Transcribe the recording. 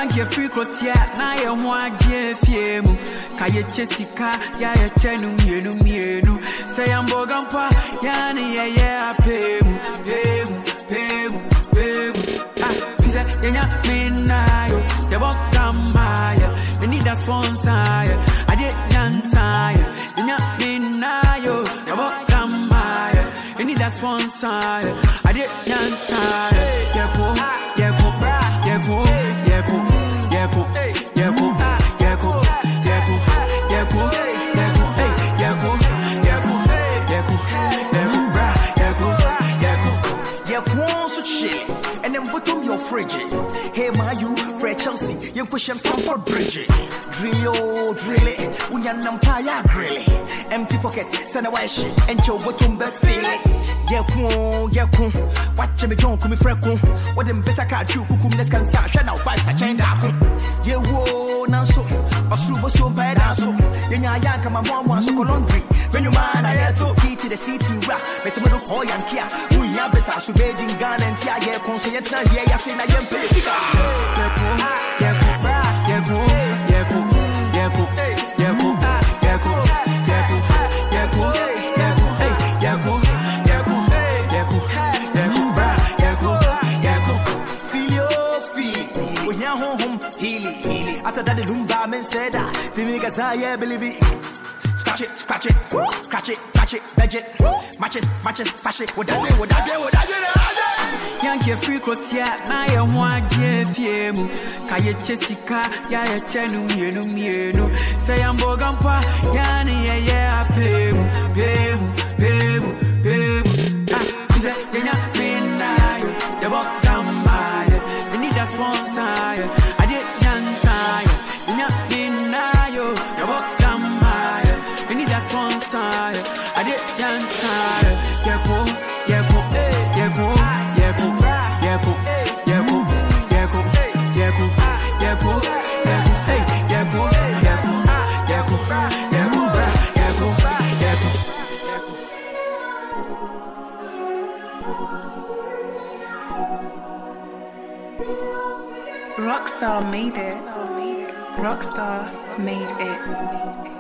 Yanke free crotia, na ye mwa fiemu. Kaye chesika, ya ye chenu mienu. Say ambogampa, yani ye pemu. Pisa, yenya minayo, yabokambaya. We need a sponsor, I did yansaya. Yenya minayo, yabokambaya. We need a sponsor, I did yansaya. And then bottom your fridge. Hey, my you, Fred Chelsea, you push him Stamford Bridge. Drill it, we are Nampire grill it. Empty pocket, send a wash, and your bottom best feel it. Yeah, watch me don't come freckle. What them better cat you, cuckoo, let's can start, shut out, fight, I change that. Yeah, whoa, now so, a super so bad, so. Yeah, come on, one, so laundry. When you mind, I had to eat to the city rap, but the middle boy and Kia. We have the Sasu Beijing gun and Tia, yeah, conscience, yeah, I say, I am pretty. After that, the Lumba men said that, the niggas, I believe it. Scratch it, veg it, matches, fash it, what I do. Yanke free crotia, na ye mwa fiemu. Kaye chesika, ya ye chenu mienu. Say ambogampa, yani ye pemu. Pisa, yenya minayo, yabokambaya. We need a sponsor, I did yansaya. Yenya minayo, yabokambaya. We need a sponsor, I did yansaya. Rockstar made it. Rockstar made it.